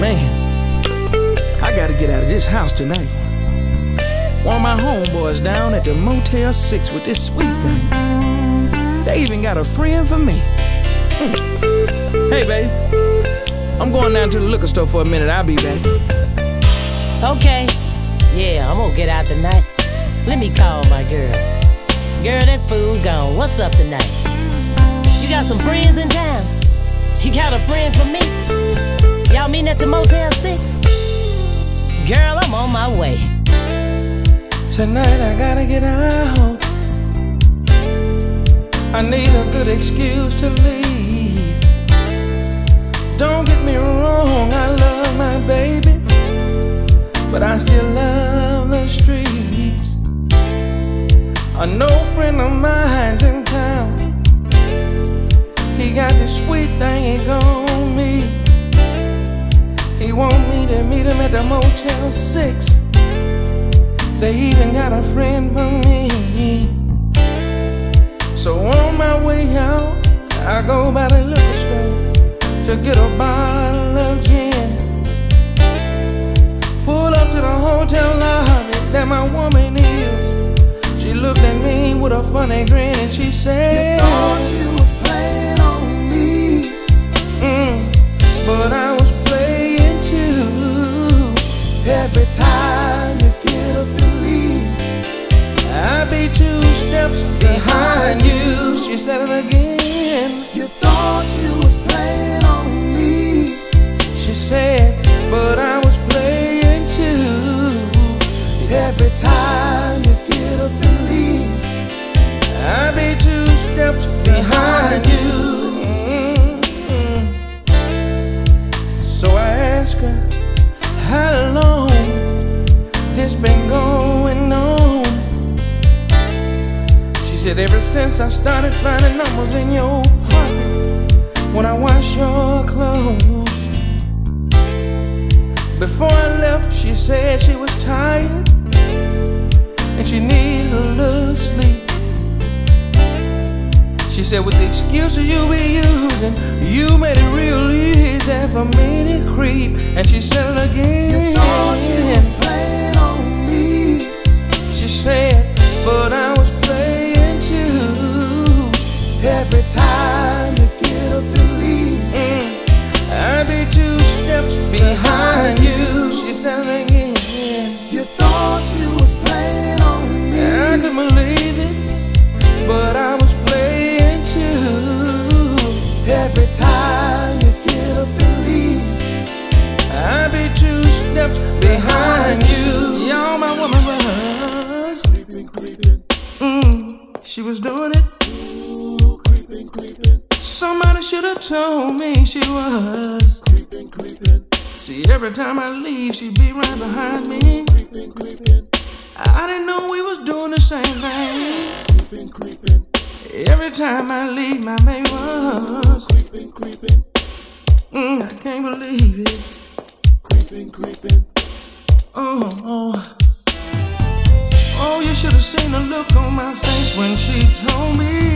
Man, I gotta get out of this house tonight. One of my homeboys down at the Motel 6 with this sweet thing. They even got a friend for me. Hey, babe. I'm going down to the liquor store for a minute. I'll be back. Okay. Yeah, I'm gonna get out tonight. Let me call my girl. Girl, that fool gone. What's up tonight? You got some friends in town? You got a friend for me? Y'all meeting at the Motel 6? Girl, I'm on my way. Tonight I gotta get out. I need a good excuse to leave. Don't get me wrong, I love my baby, but I still love the streets. An old friend of mine's in town. He got this sweet thing he gon' meet. He want me to meet him at the Motel 6. They even got a friend for me. So on my way out, I go by the liquor store to get a bottle of gin. Pull up to the hotel lobby that my woman is. She looked at me with a funny grin and she said, "You thought you was playing on me, but I was playing too. Every time you get up and leave, I'll be 2 steps behind you." She said it again. "You thought you was playing on me," she said, "but I was playing too. Every time you get up and leave, I'll be 2 steps behind you." So I asked her, how long this been going on? She said, ever since I started finding numbers in your pocket when I wash your clothes. Before I left, she said she was tired and she needed a little sleep. She said, with the excuses you be using, you made it real easy for me to creep. And she said it again. "You thought you was playing on me," she said, "but I was playing too. Every time you get up and leave, I'll be 2 steps behind you." She said it again. "You thought you was playing on me," I couldn't believe it, but I was playing too. Every time you get up and leave, I'll be 2 steps behind you. Y'all, my woman was creeping, creeping, she was doing it. ooh, creeping, creeping, Somebody should have told me she was. creeping, creeping, See, every time I leave, she'd be right behind me. creeping, creeping, I didn't know we was doing the same thing. creeping, creeping, Every time I leave, my baby was. creeping, creeping, I can't believe it. creeping, creeping. Oh, you should have seen the look on my face when she told me